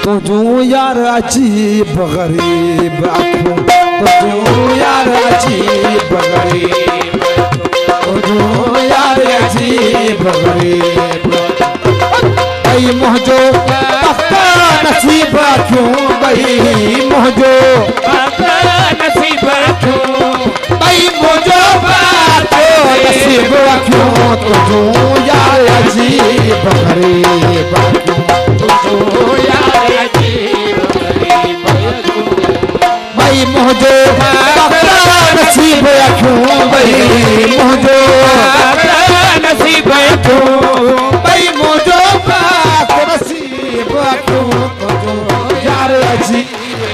तुझू यार अजीब गरीब आँखों तुझू यार अजीब गरीब तुझू यार अजीब गरीब भाई मुझो पक्का नसीब क्यों भाई मुझो पक्का नसीब क्यों भाई मुझो पक्का नसीब क्यों तुझू यार अजीब गरीब तुझू यार अजीब गरीब भाई मुझो पक्का नसीब क्यों भाई मुझो पक्का नसीब क्यों भाई मुझो पक्का नसीब क्यों तुझू यार अजीब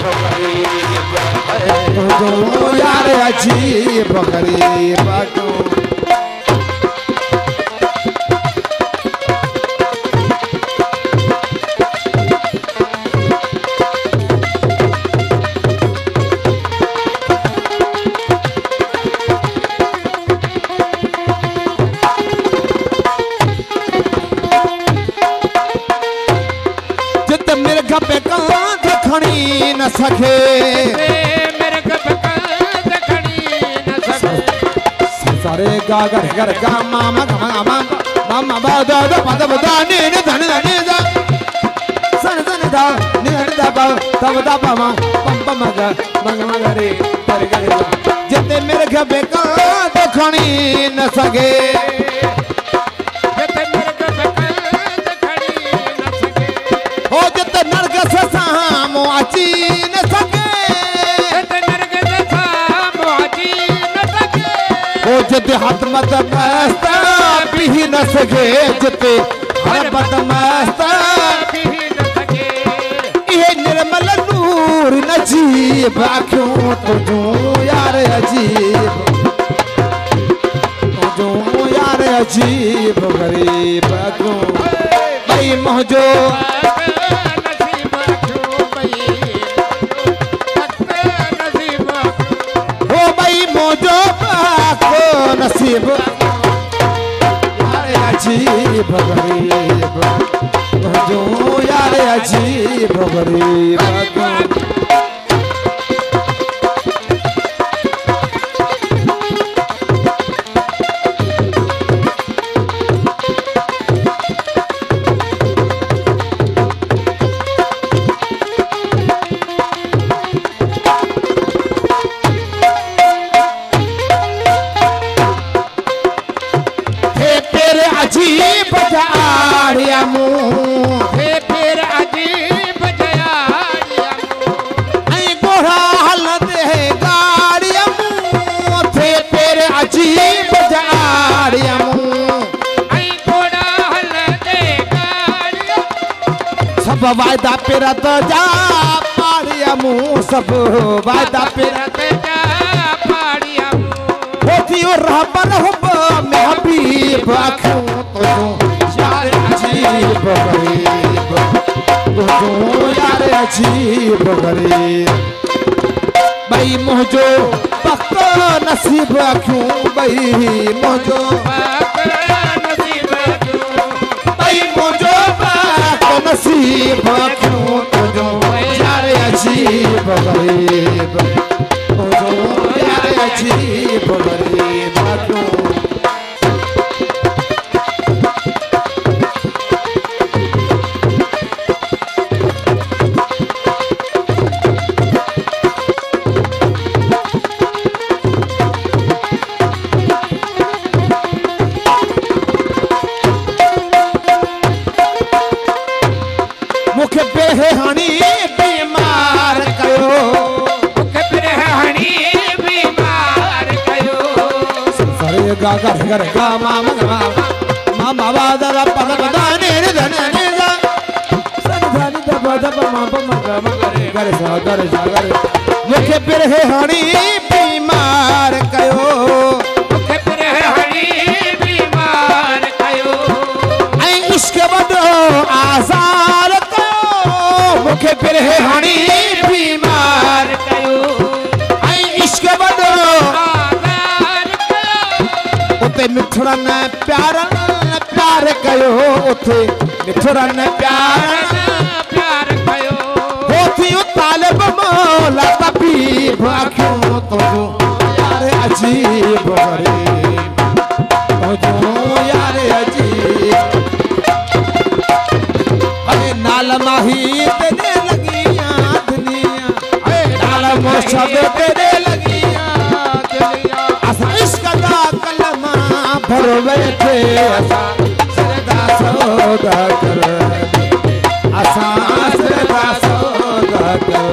तुझू यार अजीब गरीब क्यों मेरे घपे कांध खड़ी न सके मेरे घपे कांध खड़ी न सके सारे गा गर गर गा मामा मामा मामा बादा दा पद बदा ने ने धन धन दा सन सन दा ने दा बा तब दा पामा पम पम गा मंग मंग रे कर गर जिते मेरे घपे कांध खड़ी न सके न सके नरक देखा मोची न सके ओ जिते हाथ मत मस्ता भी न सके जिते हर बत मस्ता भी न सके ये निर्मल नूर नजीब क्यों तुझू यार अजीब तुझू यार अजीब गरीब क्यों भाई मुझो नसीब यार अजीब गरीब तुझू यार अजीब गरीब अजीब जाड़िया मुँह फिर अजीब जाड़िया मुँह गोरा हल दे गाड़िया मुँह फिर अजीब जाड़िया मुँह गोरा हल दे गाड़िया सब वायदा पिरत जा पाड़िया मुँह सब वायदा पिरत जा पाड़िया मुँह होती और रहबर हुब में हबीब क्यों तुझू यार अजीब गरीब तुझू यार अजीब गरीब भाई मुझो पक्का नसीब क्यों भाई मुझो पक्का नसीब क्यों भाई मुझो पक्का नसीब क्यों तुझू यार अजीब गरीब तुझू यार अजीब गरीब क्यों मुखे पे हणी बीमार कयो मुखे पे हणी बीमार कयो सरे गा गा गर गा मामा मामा बादा पद पदा ने धन ने गा सन धन द पद मामा मामा रे गर सा गर मुखे पे हणी बीमार कयो मुखे पे हणी बीमार कयो ऐ इश्क बदो आज़ार मुखे फिर हणी बीमार कयो ऐ इश्क वॾो उते मिठड़न प्यार कयो उते मिठड़न प्यार कयो अजीब गरीब तो जो यार अजीब अरे नाल माही तेरे लगियां दुनिया नाल मोशब तेरे लगियां दुनिया असा इश्क दा कलमा भर बैठे असा सरदा सौदा कर असा सरदा सौदा कर